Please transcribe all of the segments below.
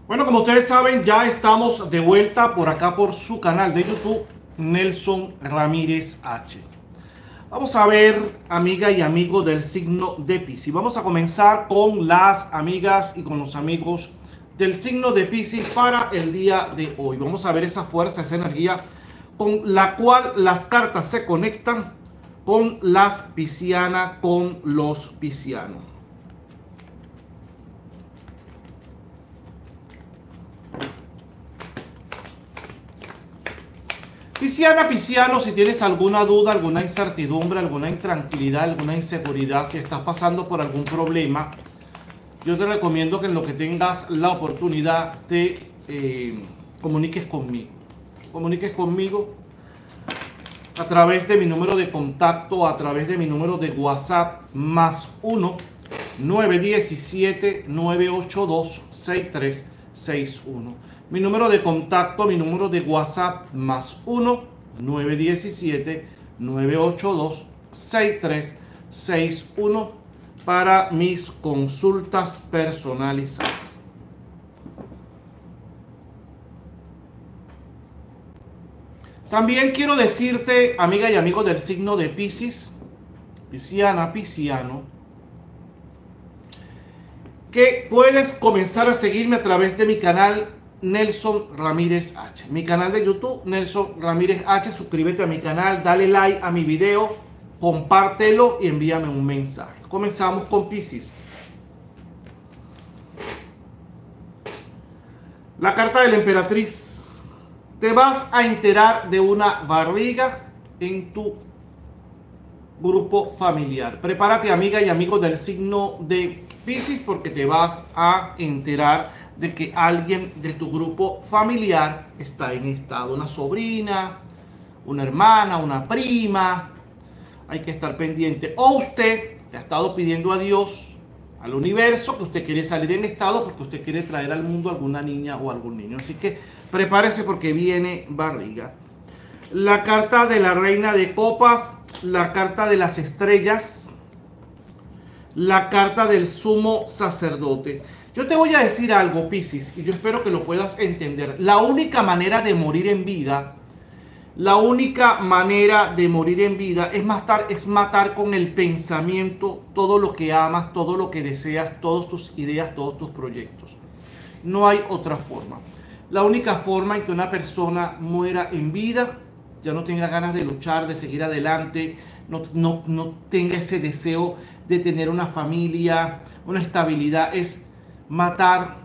Bueno, como ustedes saben, ya estamos de vuelta por acá por su canal de YouTube, Nelson Ramírez H. Vamos a ver, amiga y amigo del signo de Piscis. Vamos a comenzar con las amigas y con los amigos del signo de Piscis para el día de hoy. Vamos a ver esa fuerza, esa energía con la cual las cartas se conectan con las piscianas, con los piscianos. Pisciana, pisciano, si tienes alguna duda, alguna incertidumbre, alguna intranquilidad, alguna inseguridad, si estás pasando por algún problema, yo te recomiendo que en lo que tengas la oportunidad te comuniques conmigo. Comuniques conmigo a través de mi número de contacto, a través de mi número de WhatsApp, más 1-917-982-6361. Mi número de contacto, mi número de WhatsApp, más 1-917-982-6361 para mis consultas personalizadas. También quiero decirte, amiga y amigo del signo de Piscis, pisciana, pisciano, que puedes comenzar a seguirme a través de mi canal Nelson Ramírez H. Mi canal de YouTube, Nelson Ramírez H. Suscríbete a mi canal, dale like a mi video, compártelo y envíame un mensaje. Comenzamos con Piscis. La carta de la emperatriz. Te vas a enterar de una barriga en tu grupo familiar. Prepárate, amiga y amigo del signo de Piscis, porque te vas a enterar de que alguien de tu grupo familiar está en estado. Una sobrina, una hermana, una prima. Hay que estar pendiente. O usted le ha estado pidiendo a Dios, al universo, que usted quiere salir en estado porque usted quiere traer al mundo alguna niña o algún niño. Así que prepárese porque viene barriga. La carta de la reina de copas, la carta de las estrellas, la carta del sumo sacerdote. Yo te voy a decir algo, Piscis, y yo espero que lo puedas entender. La única manera de morir en vida, es matar con el pensamiento todo lo que amas, todo lo que deseas, todas tus ideas, todos tus proyectos. No hay otra forma. La única forma en que una persona muera en vida, ya no tenga ganas de luchar, de seguir adelante, no tenga ese deseo de tener una familia, una estabilidad, es matar,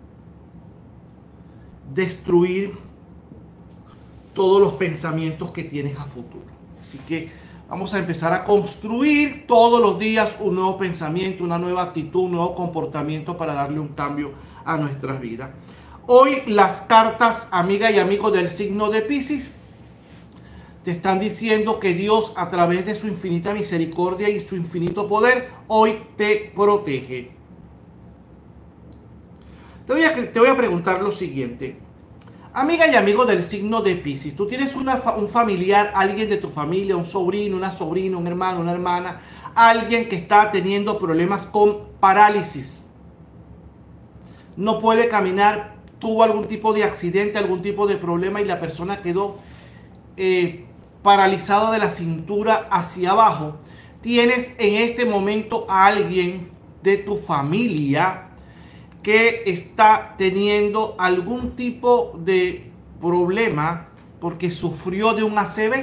destruir todos los pensamientos que tienes a futuro. Así que vamos a empezar a construir todos los días un nuevo pensamiento, una nueva actitud, un nuevo comportamiento para darle un cambio a nuestras vidas. Hoy las cartas, amiga y amigo del signo de Piscis, te están diciendo que Dios, a través de su infinita misericordia y su infinito poder, hoy te protege. Te voy a preguntar lo siguiente. Amiga y amigo del signo de Piscis, tú tienes un familiar, alguien de tu familia, un sobrino, una sobrina, un hermano, una hermana, alguien que está teniendo problemas con parálisis. No puede caminar, tuvo algún tipo de accidente, algún tipo de problema y la persona quedó paralizada de la cintura hacia abajo. Tienes en este momento a alguien de tu familia que está teniendo algún tipo de problema porque sufrió de un ACV.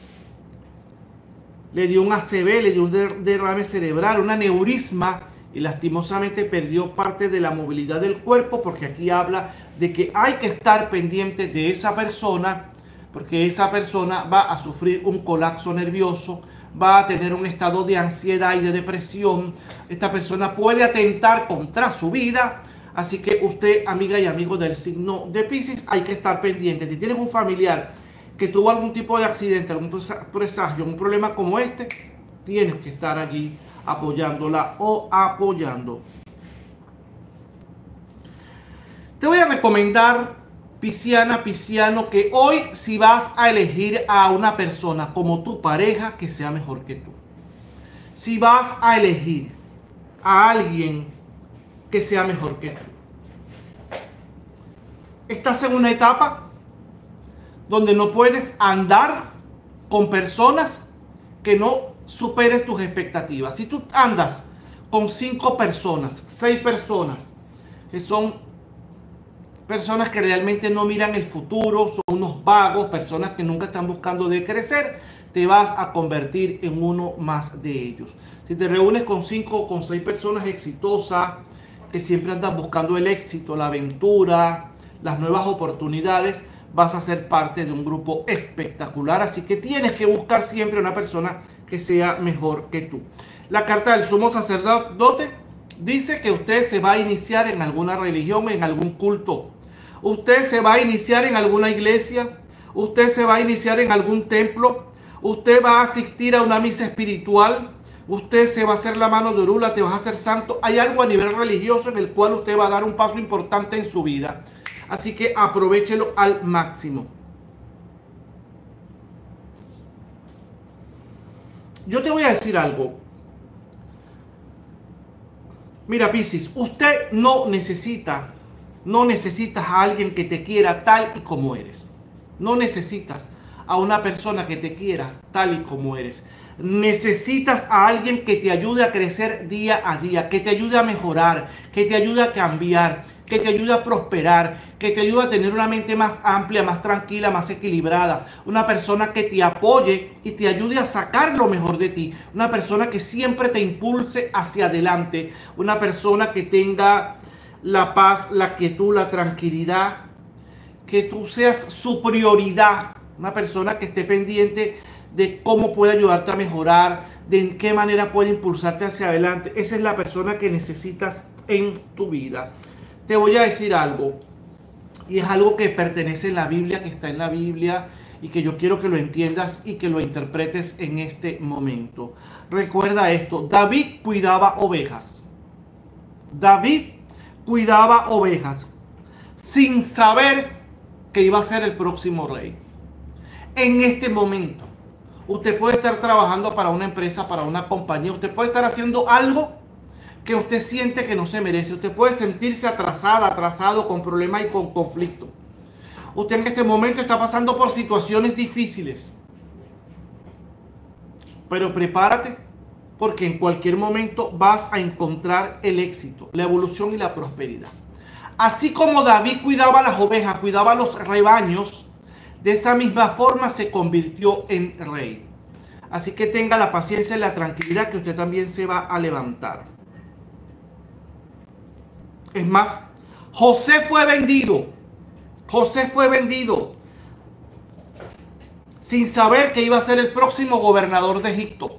Le dio un ACV, le dio un derrame cerebral, un aneurisma y lastimosamente perdió parte de la movilidad del cuerpo, porque aquí habla de que hay que estar pendiente de esa persona, porque esa persona va a sufrir un colapso nervioso, va a tener un estado de ansiedad y de depresión. Esta persona puede atentar contra su vida. Así que usted, amiga y amigo del signo de Piscis, hay que estar pendiente. Si tienes un familiar que tuvo algún tipo de accidente, algún presagio, un problema como este, tienes que estar allí apoyándola o apoyando. Te voy a recomendar, pisciana, pisciano, que hoy, si vas a elegir a una persona como tu pareja, que sea mejor que tú. Si vas a elegir a alguien que sea mejor que tú, Estás en una etapa donde no puedes andar con personas que no superen tus expectativas. Si tú andas con 5 personas, 6 personas, que son personas que realmente no miran el futuro, son unos vagos, personas que nunca están buscando de crecer, te vas a convertir en uno más de ellos. Si te reúnes con 5 o con 6 personas exitosas, que siempre andan buscando el éxito, la aventura, las nuevas oportunidades, vas a ser parte de un grupo espectacular. Así que tienes que buscar siempre una persona que sea mejor que tú. La carta del sumo sacerdote dice que usted se va a iniciar en alguna religión, en algún culto. Usted se va a iniciar en alguna iglesia. Usted se va a iniciar en algún templo. Usted va a asistir a una misa espiritual. Usted se va a hacer la mano de Orula, te vas a hacer santo. Hay algo a nivel religioso en el cual usted va a dar un paso importante en su vida. Así que aprovéchelo al máximo. Yo te voy a decir algo. Mira, Piscis, usted no necesitas a alguien que te quiera tal y como eres. No necesitas a una persona que te quiera tal y como eres. Necesitas a alguien que te ayude a crecer día a día, que te ayude a mejorar, que te ayude a cambiar, que te ayude a prosperar, que te ayude a tener una mente más amplia, más tranquila, más equilibrada. Una persona que te apoye y te ayude a sacar lo mejor de ti. Una persona que siempre te impulse hacia adelante. Una persona que tenga la paz, la quietud, la tranquilidad. Que tú seas su prioridad. Una persona que esté pendiente de cómo puede ayudarte a mejorar, de en qué manera puede impulsarte hacia adelante. Esa es la persona que necesitas en tu vida. Te voy a decir algo, y es algo que pertenece a la Biblia, que está en la Biblia, y que yo quiero que lo entiendas y que lo interpretes en este momento. Recuerda esto, David cuidaba ovejas. David cuidaba ovejas sin saber que iba a ser el próximo rey. En este momento, usted puede estar trabajando para una empresa, para una compañía. Usted puede estar haciendo algo que usted siente que no se merece. Usted puede sentirse atrasada, atrasado, con problemas y con conflicto. Usted en este momento está pasando por situaciones difíciles. Pero prepárate, porque en cualquier momento vas a encontrar el éxito, la evolución y la prosperidad. Así como David cuidaba las ovejas, cuidaba los rebaños, de esa misma forma se convirtió en rey. Así que tenga la paciencia y la tranquilidad que usted también se va a levantar. Es más, José fue vendido. José fue vendido sin saber que iba a ser el próximo gobernador de Egipto.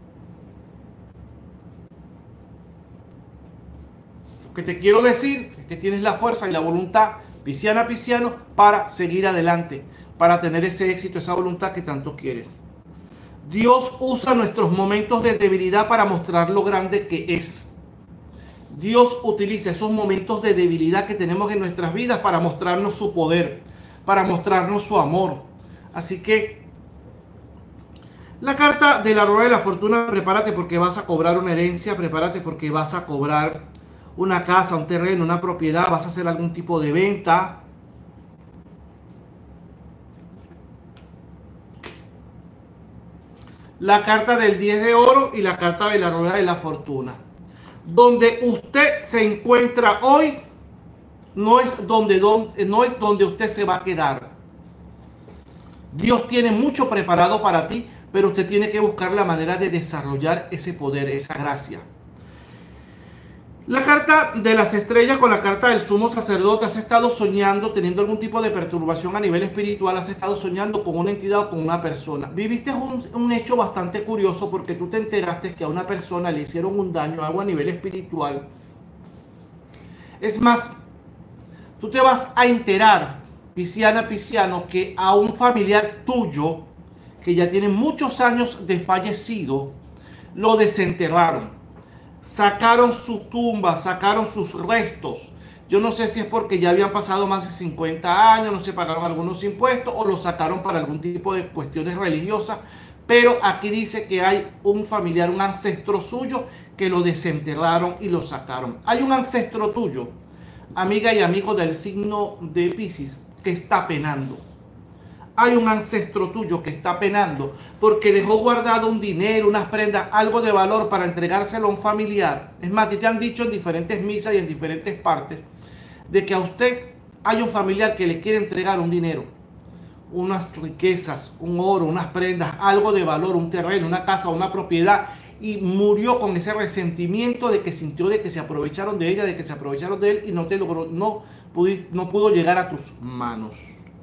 Lo que te quiero decir es que tienes la fuerza y la voluntad, pisciana, pisciano, para seguir adelante, para tener ese éxito, esa voluntad que tanto quieres. Dios usa nuestros momentos de debilidad para mostrar lo grande que es. Dios utiliza esos momentos de debilidad que tenemos en nuestras vidas para mostrarnos su poder, para mostrarnos su amor. Así que la carta de la rueda de la fortuna, prepárate porque vas a cobrar una herencia, prepárate porque vas a cobrar una casa, un terreno, una propiedad, vas a hacer algún tipo de venta. La carta del 10 de oro y la carta de la rueda de la fortuna. Donde usted se encuentra hoy no es donde usted se va a quedar. Dios tiene mucho preparado para ti, pero usted tiene que buscar la manera de desarrollar ese poder, esa gracia. La carta de las estrellas con la carta del sumo sacerdote. Has estado soñando, teniendo algún tipo de perturbación a nivel espiritual. Has estado soñando con una entidad o con una persona. Viviste un hecho bastante curioso porque tú te enteraste que a una persona le hicieron un daño, algo a nivel espiritual. Es más, tú te vas a enterar, pisciana, pisciano, que a un familiar tuyo que ya tiene muchos años de fallecido, lo desenterraron. Sacaron su tumba, sacaron sus restos. Yo no sé si es porque ya habían pasado más de 50 años, no se pagaron algunos impuestos o lo sacaron para algún tipo de cuestiones religiosas. Pero aquí dice que hay un familiar, un ancestro suyo que lo desenterraron y lo sacaron. Hay un ancestro tuyo, amiga y amigo del signo de Piscis, que está penando. Hay un ancestro tuyo que está penando porque dejó guardado un dinero, unas prendas, algo de valor para entregárselo a un familiar. Es más, te han dicho en diferentes misas y en diferentes partes de que a usted hay un familiar que le quiere entregar un dinero, unas riquezas, un oro, unas prendas, algo de valor, un terreno, una casa, una propiedad, y murió con ese resentimiento de que sintió de que se aprovecharon de ella, de que se aprovecharon de él y no te logró, no pudo llegar a tus manos.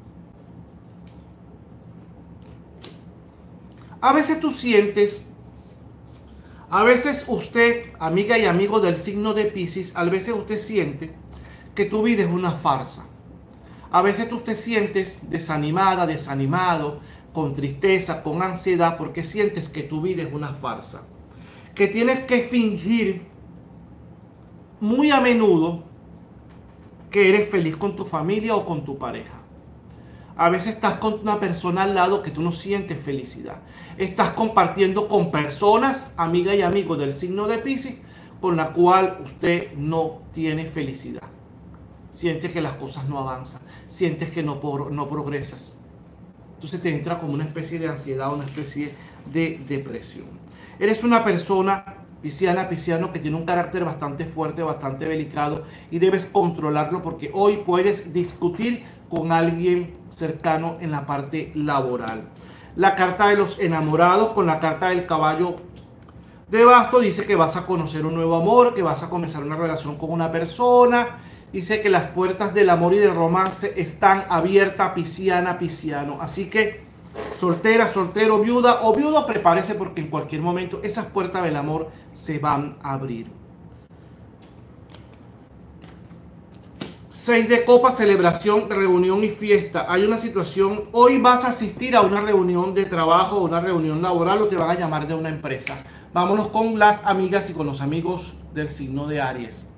A veces tú sientes, a veces usted, amiga y amigo del signo de Piscis, a veces usted siente que tu vida es una farsa. A veces tú te sientes desanimada, desanimado, con tristeza, con ansiedad, porque sientes que tu vida es una farsa. Que tienes que fingir muy a menudo que eres feliz con tu familia o con tu pareja. A veces estás con una persona al lado que tú no sientes felicidad. Estás compartiendo con personas, amiga y amigo del signo de Piscis, con la cual usted no tiene felicidad. Sientes que las cosas no avanzan. Sientes que no progresas. Entonces te entra como una especie de ansiedad, una especie de depresión. Eres una persona pisciana, pisciano, que tiene un carácter bastante fuerte, bastante delicado, y debes controlarlo porque hoy puedes discutir con alguien cercano en la parte laboral. La carta de los enamorados con la carta del caballo de bastos dice que vas a conocer un nuevo amor, que vas a comenzar una relación con una persona. Dice que las puertas del amor y del romance están abiertas, pisciana, pisciano. Así que soltera, soltero, viuda o viudo, prepárese porque en cualquier momento esas puertas del amor se van a abrir. 6 de copas, celebración, reunión y fiesta. Hay una situación, hoy vas a asistir a una reunión de trabajo, una reunión laboral o te van a llamar de una empresa. Vámonos con las amigas y con los amigos del signo de Aries.